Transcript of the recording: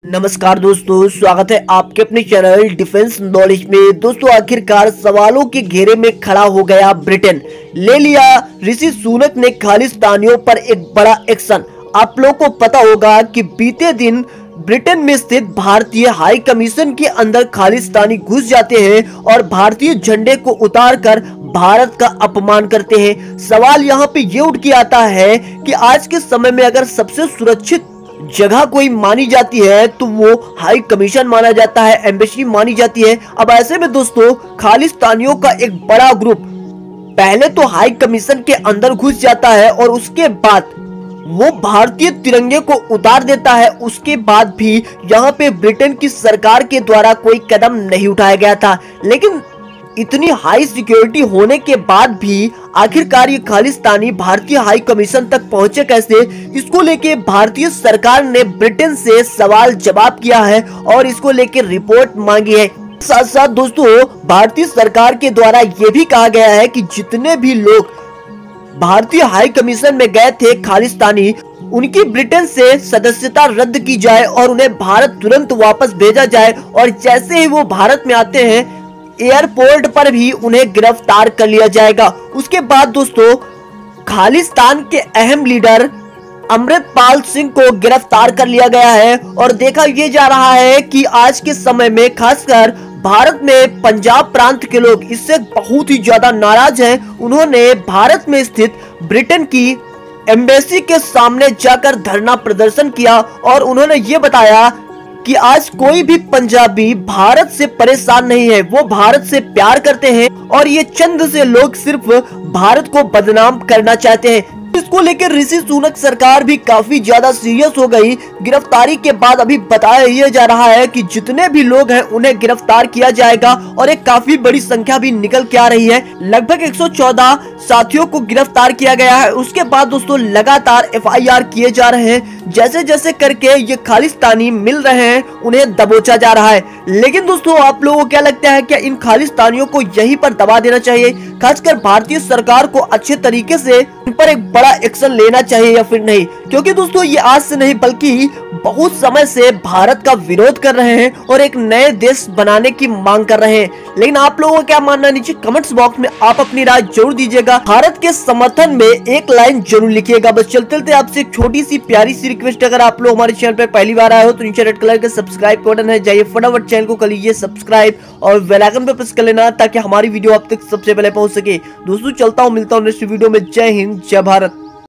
नमस्कार दोस्तों, स्वागत है आपके अपने चैनल डिफेंस नॉलेज में। दोस्तों, आखिरकार सवालों के घेरे में खड़ा हो गया ब्रिटेन। ले लिया ऋषि सुनक ने खालिस्तानियों पर एक बड़ा एक्शन। आप लोगों को पता होगा कि बीते दिन ब्रिटेन में स्थित भारतीय हाई कमीशन के अंदर खालिस्तानी घुस जाते हैं और भारतीय झंडे को उतारकर भारत का अपमान करते हैं। सवाल यहाँ पे ये उठ के आता है कि आज के समय में अगर सबसे सुरक्षित जगह कोई मानी जाती है तो वो हाई कमीशन माना जाता है, एम्बेसी मानी जाती है। अब ऐसे में दोस्तों, खालिस्तानियों का एक बड़ा ग्रुप पहले तो हाई कमीशन के अंदर घुस जाता है और उसके बाद वो भारतीय तिरंगे को उतार देता है। उसके बाद भी यहाँ पे ब्रिटेन की सरकार के द्वारा कोई कदम नहीं उठाया गया था। लेकिन इतनी हाई सिक्योरिटी होने के बाद भी आखिरकार ये खालिस्तानी भारतीय हाई कमीशन तक पहुंचे कैसे, इसको लेके भारतीय सरकार ने ब्रिटेन से सवाल जवाब किया है और इसको लेके रिपोर्ट मांगी है। साथ साथ दोस्तों, भारतीय सरकार के द्वारा ये भी कहा गया है कि जितने भी लोग भारतीय हाई कमीशन में गए थे खालिस्तानी, उनकी ब्रिटेन से सदस्यता रद्द की जाए और उन्हें भारत तुरंत वापस भेजा जाए। और जैसे ही वो भारत में आते हैं, एयरपोर्ट पर भी उन्हें गिरफ्तार कर लिया जाएगा। उसके बाद दोस्तों, खालिस्तान के अहम लीडर अमृतपाल सिंह को गिरफ्तार कर लिया गया है और देखा यह जा रहा है कि आज के समय में खासकर भारत में पंजाब प्रांत के लोग इससे बहुत ही ज्यादा नाराज हैं। उन्होंने भारत में स्थित ब्रिटेन की एम्बेसी के सामने जाकर धरना प्रदर्शन किया और उन्होंने ये बताया कि आज कोई भी पंजाबी भारत से परेशान नहीं है, वो भारत से प्यार करते हैं और ये चंद से लोग सिर्फ भारत को बदनाम करना चाहते हैं। इसको लेकर ऋषि सुनक सरकार भी काफी ज्यादा सीरियस हो गई। गिरफ्तारी के बाद अभी बताया यह जा रहा है कि जितने भी लोग हैं उन्हें गिरफ्तार किया जाएगा और एक काफी बड़ी संख्या भी निकल के आ रही है। लगभग 114 साथियों को गिरफ्तार किया गया है। उसके बाद दोस्तों, लगातार FIR किए जा रहे हैं। जैसे जैसे करके ये खालिस्तानी मिल रहे हैं, उन्हें दबोचा जा रहा है। लेकिन दोस्तों, आप लोगों को क्या लगता है, क्या इन खालिस्तानियों को यहीं पर दबा देना चाहिए? खासकर भारतीय सरकार को अच्छे तरीके से इन पर एक बड़ा एक्शन लेना चाहिए या फिर नहीं? क्योंकि दोस्तों, ये आज से नहीं बल्कि बहुत समय से भारत का विरोध कर रहे हैं और एक नए देश बनाने की मांग कर रहे हैं। लेकिन आप लोगों का क्या मानना है, नीचे कमेंट्स बॉक्स में आप अपनी राय जरूर दीजिएगा। भारत के समर्थन में एक लाइन जरूर लिखिएगा। बस चलते चलते आपसे एक छोटी सी प्यारी सी रिक्वेस्ट, अगर आप लोग हमारे चैनल पर पहली बार आए हो तो नीचे रेड कलर का सब्सक्राइब बटन है, जाइए फटाफट चैनल को कर लीजिए सब्सक्राइब और बेल आइकन पे प्रेस कर लेना ताकि हमारी वीडियो आप तक सबसे पहले पहुंच सके। दोस्तों, चलता हूँ, मिलता हूँ नेक्स्ट वीडियो में। जय हिंद, जय भारत।